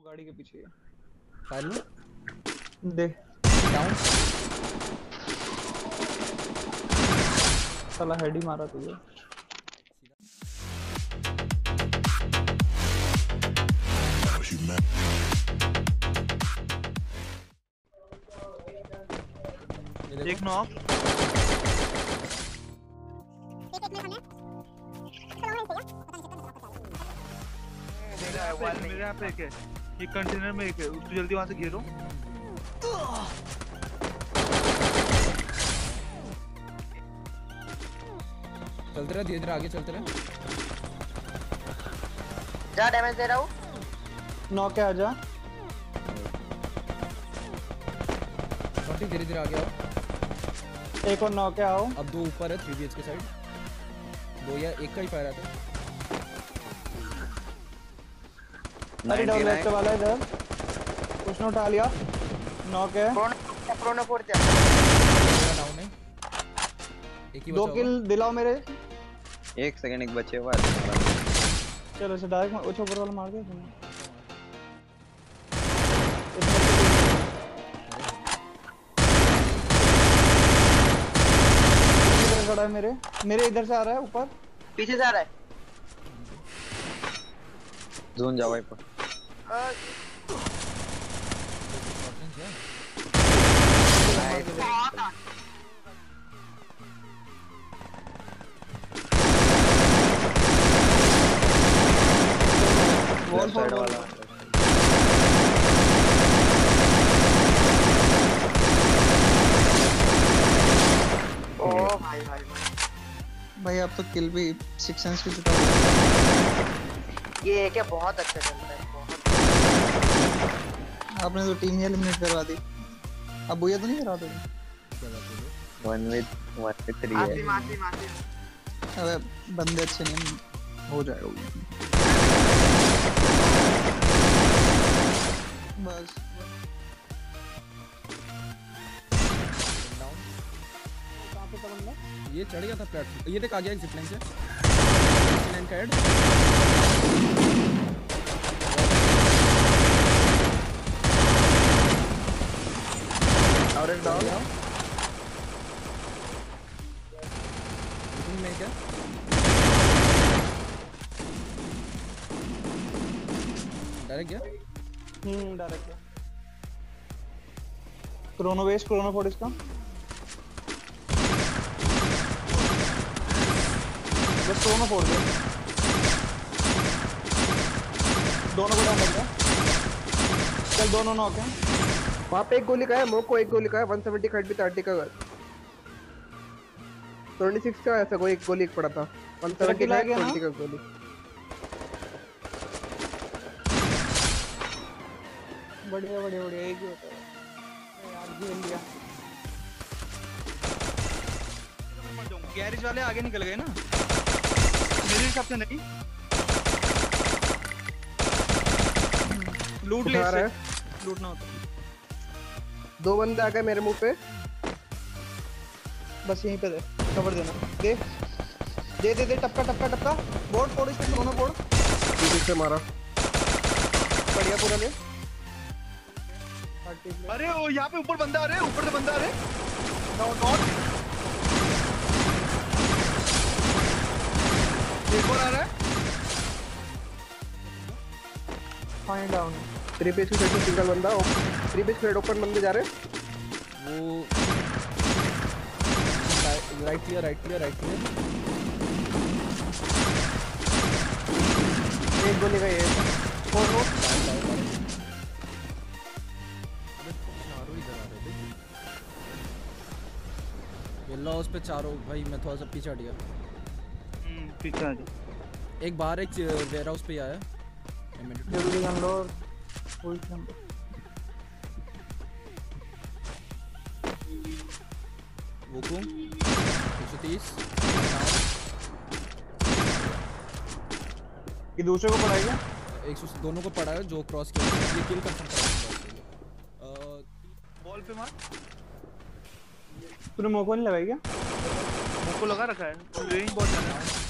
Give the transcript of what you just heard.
वो गाड़ी के पीछे है। फायर लो दे डाउन। साला हेड ही मारा तुझे। एक नॉक मेरे यहाँ पे एक है, ये कंटेनर में एक है, उसको जल्दी वहां से घेरो। चलते रहे, धीरे धीरे आगे चलते रहे। जा डैमेज दे रहा हूँ। नॉक है, आजा। धीरे धीरे आगे आओ। एक और नॉक है, आओ। अब दो ऊपर है 3BH के साइड, दो या एक का ही फायर आता है। अरे डबल लेफ्ट वाला इधर उसने उठा लिया। नॉक है, प्रोनो फोड़ दिया। डाउन है, एक ही दो बचा किल दिलाओ मेरे। एक सेकंड एक बचे हुआ है। चलो से डायरेक्ट वो ऊपर वाला मार दे। इधर खड़ा है मेरे इधर से आ रहा है, ऊपर पीछे से आ रहा है। जोन जाओ भाई पर। वॉल साइड वाला ओ भाई भाई भाई आप तो किल भी 6 सेंस की चुका। ये एक है, बहुत अच्छा चलता है, बहुत। आपने तो टीम ही एलिमिनेट करवा दी। अब बुया तो नहीं करा दोगे? 1v3 है। मासी अबे बंदे अच्छे नहीं, हो जाएगा बस। ये चढ़ गया था प्लेटफॉर्म। ये देख आ गया एक जिपलाइन से, जिपलाइन का हेड। और एक डाउन में क्या डायरेक्ट गया। डायरेक्ट क्रोनो वेस्ट, क्रोनो फोड़ इसका। बस क्रोनो फोड़ दे, दोनों को डैमेज है। चल दोनों नॉक हैं। वहाँ पे एक गोली का है, मोको एक गोली का है, 170 खट भी 30 का 26 का ऐसा कोई एक गोली एक पड़ा था। 170 का 20 का गोली। बढ़िया बढ़िया बढ़िया, एक ही होता है यार। खेल लिया। गैरेज वाले आगे निकल गए ना, मेरे हिसाब से नहीं। लूट ले रहा है, लूटना होता। दो बंदे आ गए मेरे मुंह पे। बस यहीं पे दे, कवर देना। दे दे दे दे, टपका टपका टपका। बोर्ड फोड़ इसके, दोनों फोड़। पीछे से मारा। बढ़िया, पूरा ले। अरे वो यहाँ पे ऊपर बंदा आ रहे, ऊपर से बंदा आ रहे। एक और आ रहा है। Fine down. 3 पेज की साइड में सिंगल बंदा, 3 पेज फ्लेट ओपन बंदे जा रहे। वो right clear, right clear, right clear. एक गोली का ये फोड़ लो। चारों इधर आ रहे थे। येलो हाउस पे चारों भाई। मैं थोड़ा सा पीछे हट गया। पीछे आ जा। एक बाहर एक वेयर हाउस पे आया। जल्दी हम लोग फुल जंप। वोकू 130। ये दूसरे को पड़ाएगा। 100 दोनों को पड़ा है जो क्रॉस किया। ये किल कर सकता है। बॉल पे मार। तूने मोको नहीं लगाई क्या? मोको लगा रखा है, रेंज बहुत ज्यादा है।